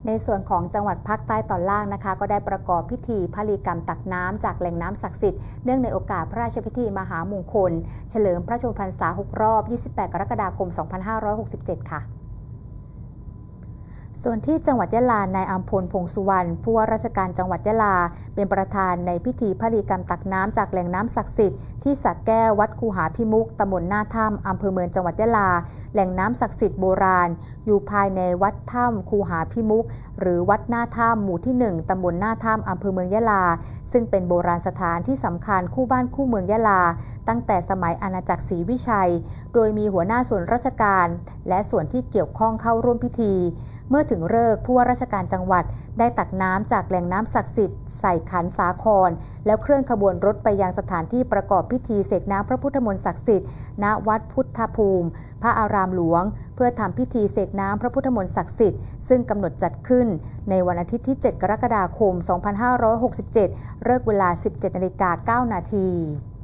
ในส่วนของจังหวัดภาคใต้ตอนล่างนะคะก็ได้ประกอบพิธีพลีกรรมตักน้ำจากแหล่งน้ำศักดิ์สิทธิ์เนื่องในโอกาสพระราชพิธีมหามงคลเฉลิมพระชนมพรรษา6 รอบ 28 กรกฎาคม 2567 ค่ะส่วนที่จังหวัดยะลานายอัมพล พงษ์สุวรรณผู้ว่าราชการจังหวัดยะลาเป็นประธานในพิธีพลีกรรมตักน้ำจากแหล่งน้ำศักดิ์สิทธิ์ที่สระแก้ววัดคูหาพิมุขตำบลหน้าถ้ำอำเภอเมืองจังหวัดยะลาแหล่งน้ำศักดิ์สิทธิ์โบราณอยู่ภายในวัดถ้ำคูหาพิมุขหรือวัดหน้าถ้ำหมู่ที่ 1 ตำบลหน้าถ้ำอำเภอเมืองยะลาซึ่งเป็นโบราณสถานที่สำคัญคู่บ้านคู่เมืองยะลาตั้งแต่สมัยอาณาจักรศรีวิชัยโดยมีหัวหน้าส่วนราชการและส่วนที่เกี่ยวข้องเข้าร่วมพิธีเมื่อถึงฤกษ์ผู้ว่าราชการจังหวัดได้ตักน้ำจากแหล่งน้ำศักดิ์สิทธิ์ใส่ขันสาครแล้วเคลื่อนขบวนรถไปยังสถานที่ประกอบพิธีเสกน้ำพระพุทธมนต์ศักดิ์สิทธิ์ณวัดพุทธภูมิพระอารามหลวงเพื่อทำพิธีเสกน้ำพระพุทธมนต์ศักดิ์สิทธิ์ซึ่งกำหนดจัดขึ้นในวันอาทิตย์ที่ 7 กรกฎาคม 2567 ฤกษ์เวลา 17:09 น.